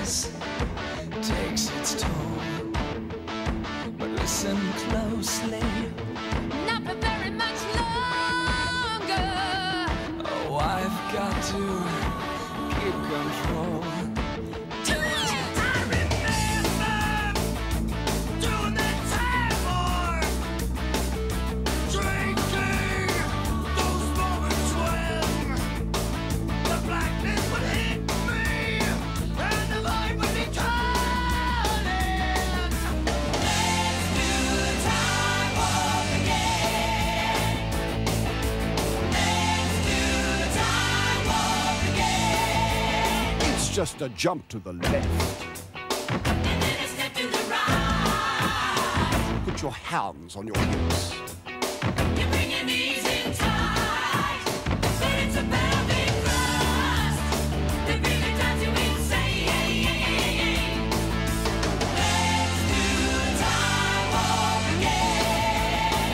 loneliness takes its toll. But listen closely. Not for very much longer. Oh, I've got to keep control. Just a jump to the left. And then a step to the right. Put your hands on your hips. You bring your knees in tight. But it's a velvet crust that really drives you insane. Let's do the time warp again.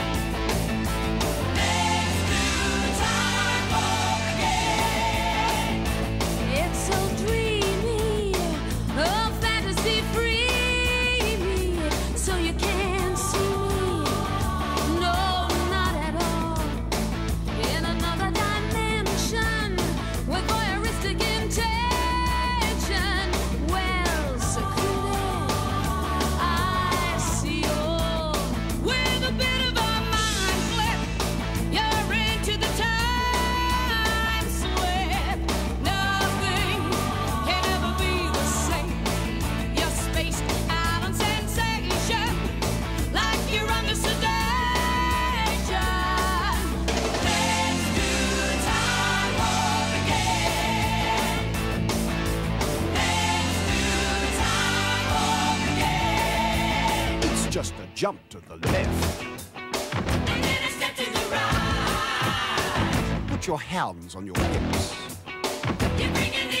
Let's do the time warp again. It's so dreamy, oh fantasy free me, so you can't see me. No, not at all. In another dimension with voyeuristic intention. Well secluded, I see all. With a bit of a mind flip, you're into the time slip. Nothing can ever be the same. You're spaced out on sensation, like you're under sedation. Let's do the time warp again. Let's do the time warp again. It's just a jump to the left. And then a step to the right. Put your hands on your hips. You bring your